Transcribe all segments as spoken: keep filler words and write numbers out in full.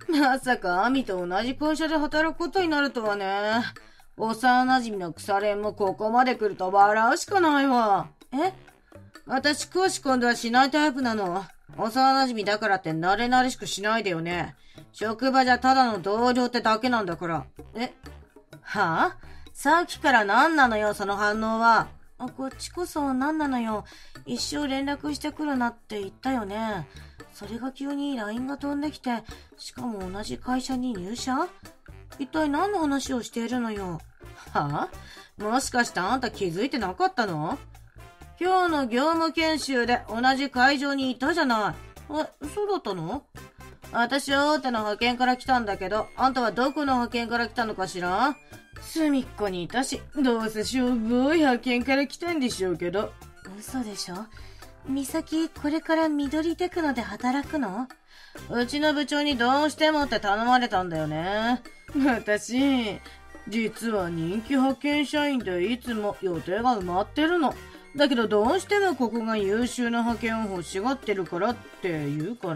まさかアミと同じ会社で働くことになるとはね。幼馴染の腐れんもここまで来ると笑うしかないわ。え？私、公私今度はしないタイプなの。幼馴染だからって慣れ慣れしくしないでよね。職場じゃただの同僚ってだけなんだから。え？はぁ、あ、さっきから何なのよ、その反応は。あ、こっちこそ何なのよ。一生連絡してくるなって言ったよね。それが急に ライン が飛んできて、しかも同じ会社に入社？一体何の話をしているのよ。はぁ、あ、もしかしてあんた気づいてなかったの？今日の業務研修で同じ会場にいたじゃない。え、そうだったの？私は大手の派遣から来たんだけど、あんたはどこの派遣から来たのかしら？隅っこにいたし、どうせしょぼい派遣から来たんでしょうけど。嘘でしょ？美咲、これから緑テクノで働くの？うちの部長にどうしてもって頼まれたんだよね。私、実は人気派遣社員でいつも予定が埋まってるの。だけどどうしてもここが優秀な派遣を欲しがってるからって言うから、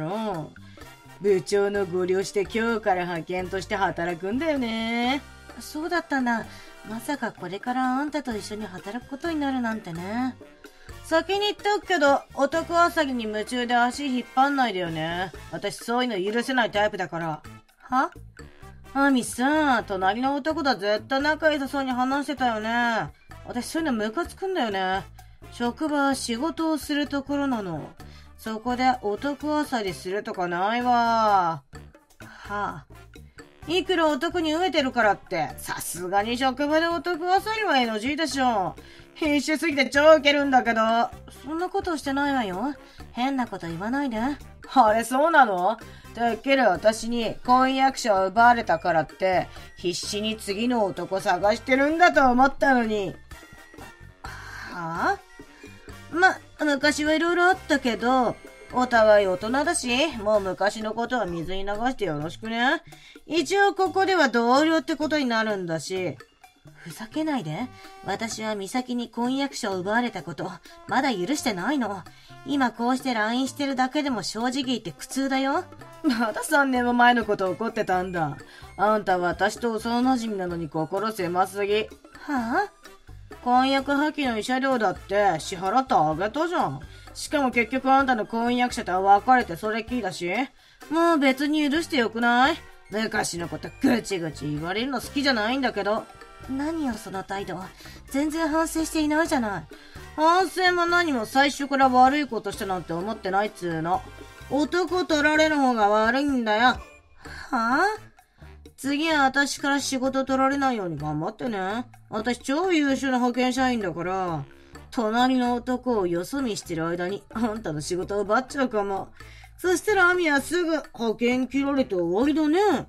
部長のご了して今日から派遣として働くんだよね。そうだったんだ。まさかこれからあんたと一緒に働くことになるなんてね。先に言っておくけど、男あさぎに夢中で足引っ張んないでよね。私そういうの許せないタイプだから。は？アミさ、隣の男と絶対仲良さそうに話してたよね。私そういうのムカつくんだよね。職場は仕事をするところなの。そこで男あさりするとかないわ。はあ。いくら男に飢えてるからって、さすがに職場で男あさりは エヌジー でしょ。必死すぎて超ウケるんだけど。そんなことしてないわよ。変なこと言わないで。あれそうなの？てっきり私に婚約者を奪われたからって、必死に次の男探してるんだと思ったのに。はぁ、あ？ま、昔はいろいろあったけど、お互い大人だし、もう昔のことは水に流してよろしくね。一応ここでは同僚ってことになるんだし。ふざけないで。私は美咲に婚約者を奪われたこと、まだ許してないの。今こうして ライン してるだけでも正直言って苦痛だよ。まださんねんも前のこと怒ってたんだ。あんた私と幼馴染なのに心狭すぎ。はぁ、あ？婚約破棄の慰謝料だって支払ってあげたじゃん。しかも結局あんたの婚約者とは別れてそれっきりだし、もう別に許してよくない？昔のことぐちぐち言われるの好きじゃないんだけど。何よその態度。全然反省していないじゃない。反省も何も最初から悪いことしたなんて思ってないっつーの。男取られる方が悪いんだよ。はぁ？次は私から仕事取られないように頑張ってね。私超優秀な派遣社員だから、隣の男をよそ見してる間にあんたの仕事を奪っちゃうかも。そしたらアミはすぐ派遣切られて終わりだね。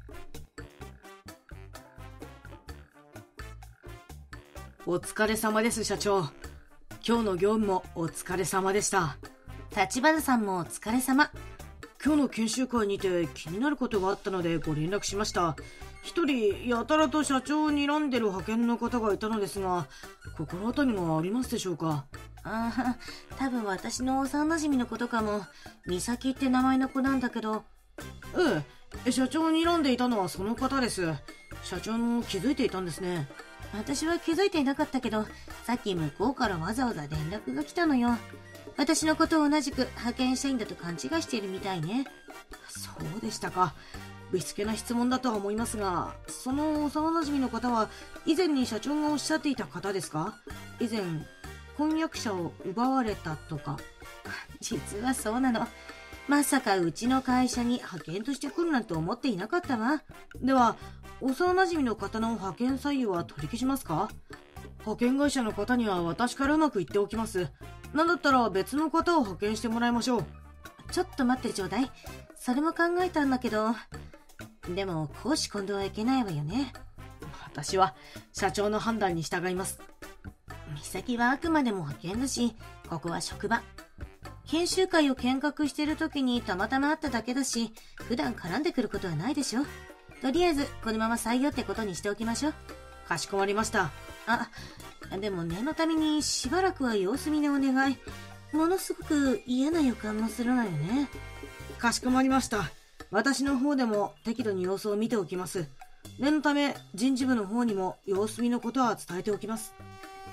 お疲れ様です、社長。今日の業務もお疲れ様でした。立花さんもお疲れ様。今日の研修会にて気になることがあったのでご連絡しました。一人やたらと社長を睨んでる派遣の方がいたのですが、心当たりもありますでしょうか？ああ、多分私の幼馴染のことかも。美咲って名前の子なんだけど。ええ、社長を睨んでいたのはその方です。社長も気づいていたんですね。私は気づいていなかったけど、さっき向こうからわざわざ連絡が来たのよ。私のことを同じく派遣社員だと勘違いしているみたいね。そうでしたか。ぶしつけな質問だとは思いますが、その幼馴染の方は以前に社長がおっしゃっていた方ですか？以前、婚約者を奪われたとか。実はそうなの。まさかうちの会社に派遣として来るなんて思っていなかったわ。では、幼馴染の方の派遣採用は取り消しますか？派遣会社の方には私からうまく言っておきます。なんだったら別の方を派遣してもらいましょう。ちょっと待ってちょうだい。それも考えたんだけど、でも公私混同はいけないわよね。私は社長の判断に従います。美咲はあくまでも派遣だし、ここは職場。研修会を見学してる時にたまたま会っただけだし、普段絡んでくることはないでしょ。とりあえずこのまま採用ってことにしておきましょう。かしこまりました。あ、でも念のためにしばらくは様子見でお願い。ものすごく嫌な予感もするのよね。かしこまりました。 私の方でも適度に様子を見ておきます。念のため、人事部の方にも様子見のことは伝えておきます。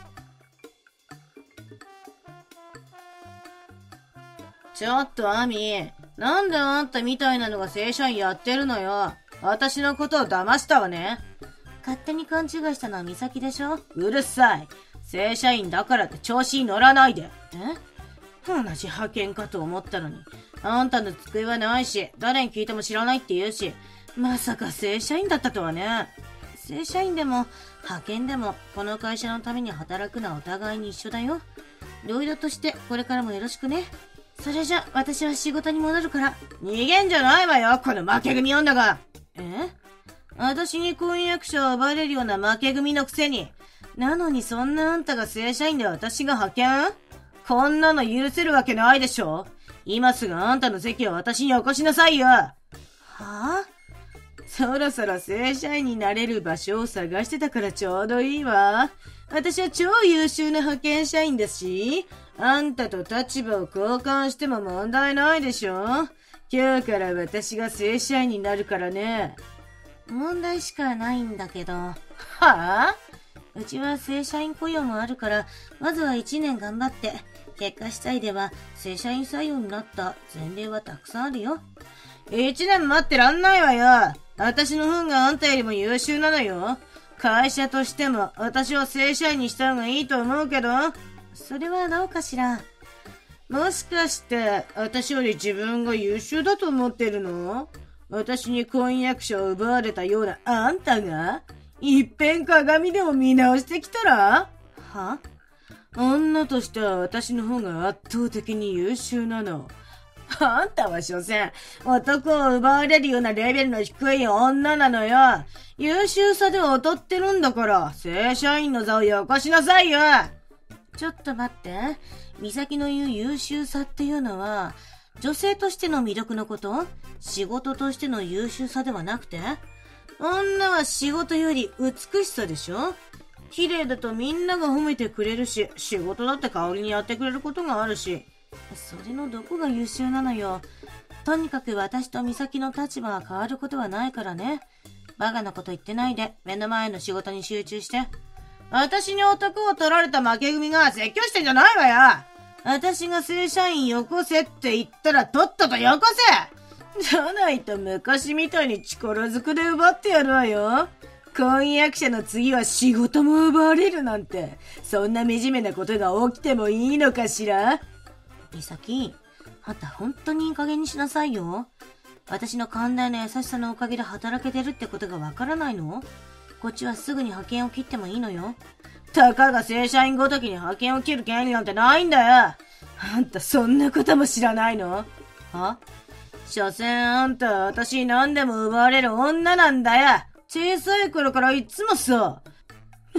ちょっとアミ、なんであんたみたいなのが正社員やってるのよ。私のことを騙したわね。勝手に勘違いしたのは美咲でしょ。うるさい。正社員だからって調子に乗らないで。え？同じ派遣かと思ったのに。あんたの机はないし、誰に聞いても知らないって言うし、まさか正社員だったとはね。正社員でも派遣でもこの会社のために働くのはお互いに一緒だよ。両色としてこれからもよろしくね。それじゃ私は仕事に戻るから。逃げんじゃないわよ、この負け組女が。え？私に婚約者を奪われるような負け組のくせに。なのにそんなあんたが正社員で私が派遣？こんなの許せるわけないでしょ。今すぐあんたの席を私に起こしなさいよ。はぁ？そろそろ正社員になれる場所を探してたからちょうどいいわ。私は超優秀な派遣社員ですし、あんたと立場を交換しても問題ないでしょ。今日から私が正社員になるからね。問題しかないんだけど。はぁ？うちは正社員雇用もあるから、まずはいちねん頑張って、結果次第では正社員採用になった前例はたくさんあるよ。いちねん待ってらんないわよ。私の方があんたよりも優秀なのよ。会社としても私を正社員にした方がいいと思うけど。それはどうかしら。もしかして私より自分が優秀だと思ってるの？私に婚約者を奪われたようなあんたがいっぺん鏡でも見直してきたら？は？女としては私の方が圧倒的に優秀なの。あんたは所詮、男を奪われるようなレベルの低い女なのよ。優秀さで劣ってるんだから、正社員の座をよこしなさいよ。ちょっと待って。美咲の言う優秀さっていうのは、女性としての魅力のこと？仕事としての優秀さではなくて？女は仕事より美しさでしょ？綺麗だとみんなが褒めてくれるし、仕事だって代わりにやってくれることがあるし。それのどこが優秀なのよ。とにかく私と美咲の立場が変わることはないからね。バカなこと言ってないで、目の前の仕事に集中して。私に男を取られた負け組が説教してんじゃないわよ。私が正社員よこせって言ったらとっととよこせ。じゃないと昔みたいに力ずくで奪ってやるわよ。婚約者の次は仕事も奪われるなんて、そんな惨めなことが起きてもいいのかしら？美咲、あんた本当にいい加減にしなさいよ。私の寛大な優しさのおかげで働けてるってことがわからないの？こっちはすぐに派遣を切ってもいいのよ。たかが正社員ごときに派遣を切る権利なんてないんだよ。あんたそんなことも知らないの？は？所詮あんたは私に何でも奪われる女なんだよ。小さい頃からいつもそう。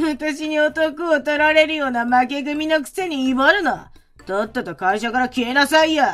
私に男を取られるような負け組のくせに威張るな。とっとと会社から消えなさいよ。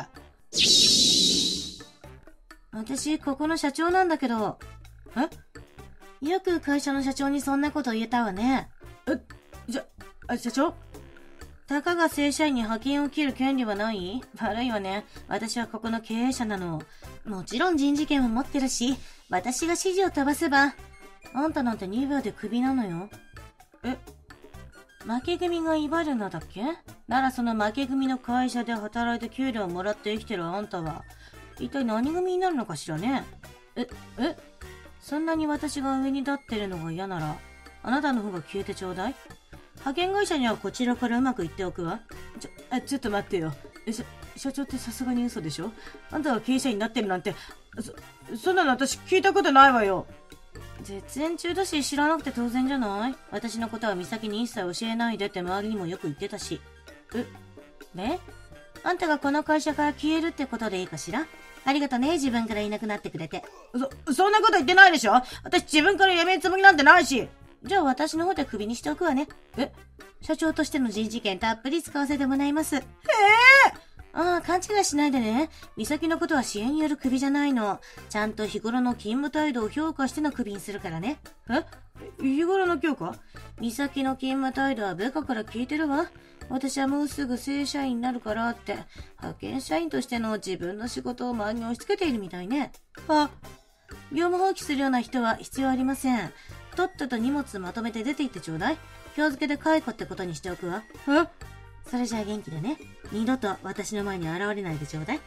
私、ここの社長なんだけど。え？よく会社の社長にそんなこと言えたわね。え、じゃ、あ、社長？たかが正社員に派遣を切る権利はない？悪いわね。私はここの経営者なの。もちろん人事権を持ってるし、私が指示を飛ばせば。あんたなんてにびょうでクビなのよ。え？負け組が威張るのだっけ？ならその負け組の会社で働いて給料をもらって生きてるあんたは、一体何組になるのかしらね？え、え？そんなに私が上に立ってるのが嫌なら、あなたの方が消えてちょうだい。派遣会社にはこちらからうまく言っておくわ。ちょ、あ、ちょっと待ってよ。え、社、社長ってさすがに嘘でしょ？あんたが経営者になってるなんて、そ、そんなの私聞いたことないわよ。絶縁中だし知らなくて当然じゃない？私のことは美咲に一切教えないでって周りにもよく言ってたし。え？ね？あんたがこの会社から消えるってことでいいかしら？ありがとね、自分からいなくなってくれて。そ、そんなこと言ってないでしょ？私自分から辞めるつもりなんてないし。じゃあ私の方でクビにしておくわね。え？社長としての人事権たっぷり使わせてもらいます。へえ！ああ、勘違いしないでね。美咲のことは支援によるクビじゃないの。ちゃんと日頃の勤務態度を評価してのクビにするからね。え？日頃の評価？美咲の勤務態度は部下から聞いてるわ。 私はもうすぐ正社員になるからって、派遣社員としての自分の仕事を周りに押し付けているみたいね。あ、業務放棄するような人は必要ありません。とっとと荷物まとめて出て行ってちょうだい。今日付けで解雇ってことにしておくわ。え？それじゃあ元気でね。二度と私の前に現れないでちょうだい。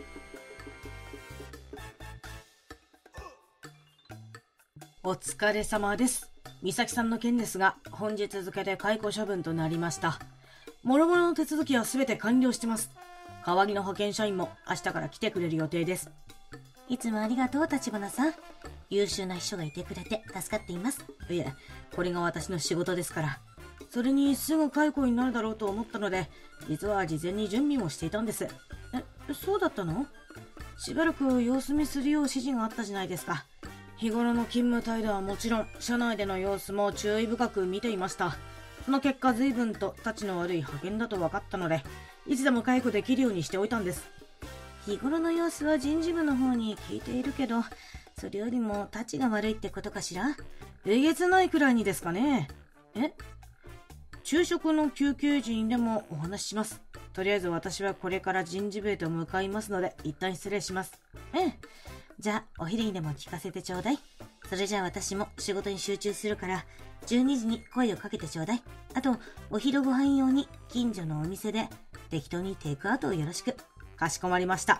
お疲れ様です。美咲さんの件ですが、本日付で解雇処分となりました。諸々の手続きはすべて完了してます。代わりの派遣社員も明日から来てくれる予定です。いつもありがとう、立花さん。優秀な秘書がいてくれて助かっています。いえ、これが私の仕事ですから。それにすぐ解雇になるだろうと思ったので、実は事前に準備もしていたんです。え、そうだったの？しばらく様子見するよう指示があったじゃないですか。日頃の勤務態度はもちろん、社内での様子も注意深く見ていました。その結果、随分と立ちの悪い派遣だと分かったので、いつでも解雇できるようにしておいたんです。日頃の様子は人事部の方に聞いているけど、それよりも立ちが悪いってことかしら？えげつないくらいにですかね。え？昼食の休憩時にでもお話しします。とりあえず私はこれから人事部へと向かいますので、一旦失礼します。ええ。じゃあ、お昼にでも聞かせてちょうだい。それじゃあ私も仕事に集中するから、じゅうにじに声をかけてちょうだい。あと、お昼ご飯用に近所のお店で適当にテイクアウトをよろしく。かしこまりました。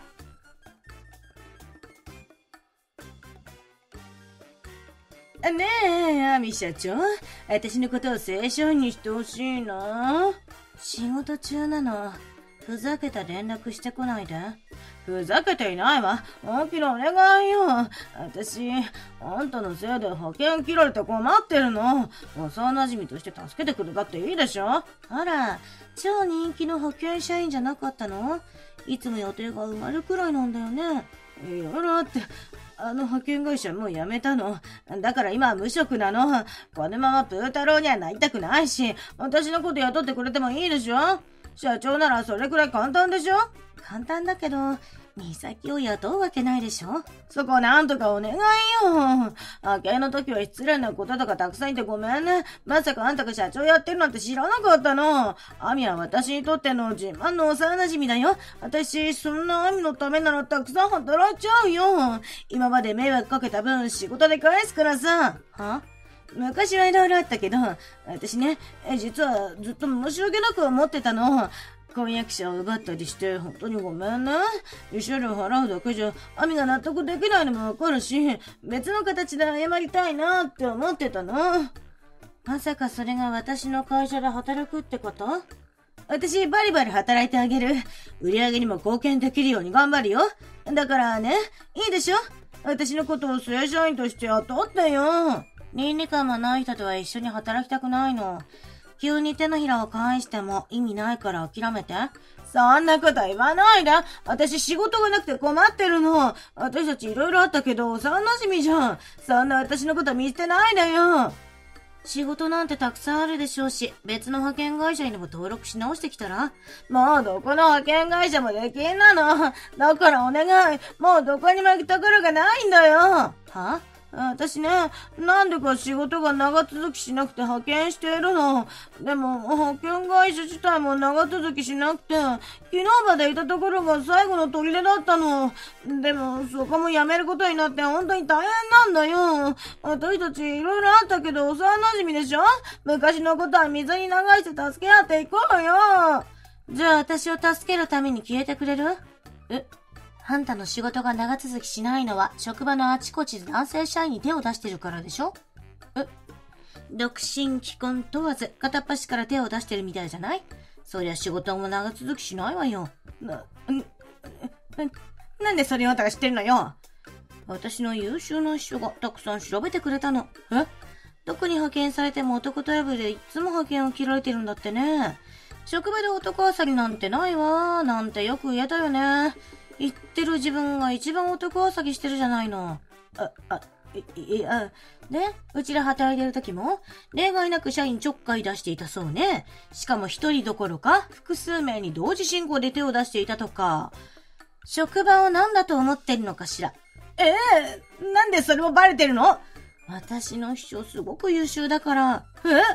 ねえ、亜美社長。私のことを正社員にしてほしいな。仕事中なの。ふざけた連絡してこないで。ふざけていないわ。本気のお願いよ。私、あんたのせいで派遣切られて困ってるの。幼馴染として助けてくれたっていいでしょ？あら、超人気の派遣社員じゃなかったの？いつも予定が埋まるくらいなんだよね。いろいろあって、あの派遣会社もう辞めたの。だから今は無職なの。このままプー太郎にはなりたくないし、私のこと雇ってくれてもいいでしょ？社長ならそれくらい簡単でしょ？簡単だけど、美咲を雇うわけないでしょ？そこなんとかお願いよ。派遣の時は失礼なこととかたくさん言ってごめんね。まさかあんたが社長やってるなんて知らなかったの。亜美は私にとっての自慢の幼馴染だよ。私、そんな亜美のためならたくさん働いちゃうよ。今まで迷惑かけた分仕事で返すからさ。は？昔はいろいろあったけど、私ね、実はずっと申し訳なく思ってたの。婚約者を奪ったりして本当にごめんね。慰謝料払うだけじゃ亜美が納得できないのもわかるし、別の形で謝りたいなって思ってたの。まさかそれが私の会社で働くってこと？私バリバリ働いてあげる。売り上げにも貢献できるように頑張るよ。だからね、いいでしょ？私のことを正社員として雇ってよ。倫理観もない人とは一緒に働きたくないの。急に手のひらを返しても意味ないから諦めて。そんなこと言わないで。私仕事がなくて困ってるの。私たちいろいろあったけど、幼馴染じゃん。そんな私のこと見捨てないでよ。仕事なんてたくさんあるでしょうし、別の派遣会社にでも登録し直してきたら？もうどこの派遣会社もできんなの。だからお願い。もうどこにも行くところがないんだよ。は？私ね、なんでか仕事が長続きしなくて派遣しているの。でも、派遣会社自体も長続きしなくて、昨日までいたところが最後の砦だったの。でも、そこも辞めることになって本当に大変なんだよ。私たちいろいろあったけど、幼馴染でしょ？昔のことは水に流して助け合っていこうよ。じゃあ私を助けるために消えてくれる？え？あんたの仕事が長続きしないのは職場のあちこちで男性社員に手を出してるからでしょ？え？独身既婚問わず片っ端から手を出してるみたいじゃない？そりゃ仕事も長続きしないわよ。な、ん、なんでそれをあんたが知ってるのよ？私の優秀な秘書がたくさん調べてくれたの。え？どこに派遣されても男トラブルでいつも派遣を切られてるんだってね。職場で男あさりなんてないわーなんてよく言えたよね。言ってる自分が一番男あさぎしてるじゃないの。あ、あ、い、いや、で、うちで働いてる時も、例外なく社員ちょっかい出していたそうね。しかも一人どころか、複数名に同時進行で手を出していたとか。職場を何だと思ってるのかしら。ええー、なんでそれもバレてるの？私の秘書すごく優秀だから。え？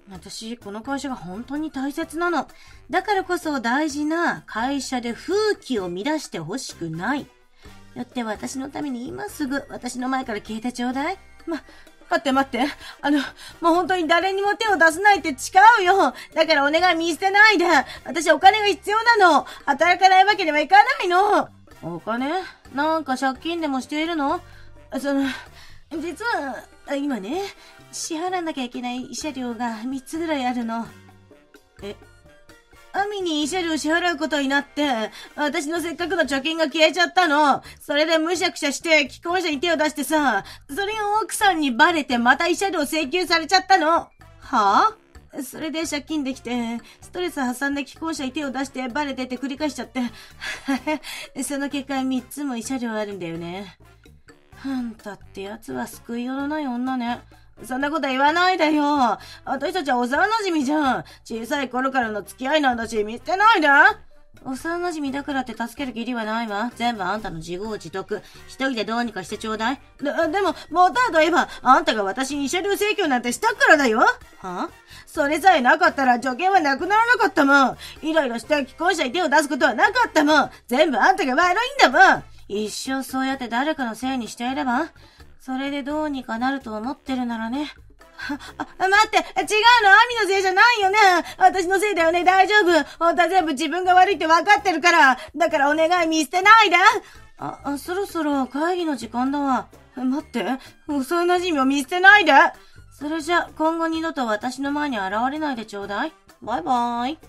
私、この会社が本当に大切なの。だからこそ大事な会社で風紀を乱してほしくない。よって私のために今すぐ私の前から消えてちょうだい。ま、待って待って。あの、もう本当に誰にも手を出さないって誓うよ。だからお願い見捨てないで。私お金が必要なの。働かないわけにはいかないの。お金？なんか借金でもしているの？その、実は、今ね、支払わなきゃいけない慰謝料がみっつぐらいあるの。え、アミに慰謝料支払うことになって、私のせっかくの貯金が消えちゃったの。それでむしゃくしゃして既婚者に手を出してさ、それを奥さんにバレてまた慰謝料請求されちゃったの。はぁ？それで借金できて、ストレス発散で既婚者に手を出してバレてって繰り返しちゃって。その結果みっつも慰謝料あるんだよね。あんたってやつは救いようのない女ね。そんなこと言わないでよ。私たちは幼馴染じゃん。小さい頃からの付き合いなんだし、見捨てないで。幼馴染だからって助ける義理はないわ。全部あんたの自業自得。一人でどうにかしてちょうだい。で、でも、もたといえば、あんたが私に慰謝料請求なんてしたからだよ。はあ？それさえなかったら助言はなくならなかったもん。イライラして既婚者に手を出すことはなかったもん。全部あんたが悪いんだもん。一生そうやって誰かのせいにしていれば、それでどうにかなると思ってるならね。あ、あ待って、違うの、アミのせいじゃないよね。私のせいだよね、大丈夫。本当は全部自分が悪いって分かってるから。だからお願い見捨てないで。あ、あそろそろ会議の時間だわ。待って、幼馴染を見捨てないで。それじゃ、今後二度と私の前に現れないでちょうだい。バイバーイ。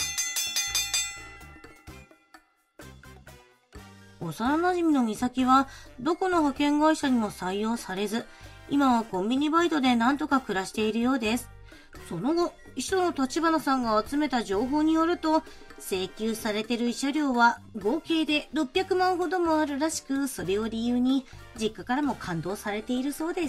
幼馴染の美咲はどこの派遣会社にも採用されず、今はコンビニバイトで何とか暮らしているようです。その後、秘書の立花さんが集めた情報によると、請求されている慰謝料は合計でろっぴゃくまんほどもあるらしく、それを理由に実家からも感動されているそうです。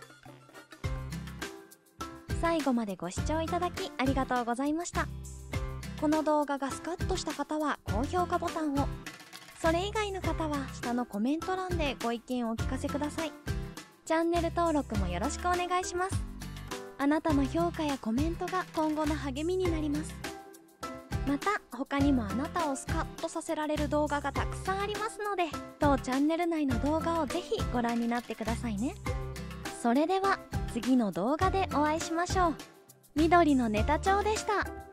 最後までご視聴いただきありがとうございました。この動画がスカッとした方は高評価ボタンを、それ以外の方は下のコメント欄でご意見をお聞かせください。チャンネル登録もよろしくお願いします。あなたの評価やコメントが今後の励みになります。また他にもあなたをスカッとさせられる動画がたくさんありますので、当チャンネル内の動画をぜひご覧になってくださいね。それでは次の動画でお会いしましょう。緑のネタ帳でした。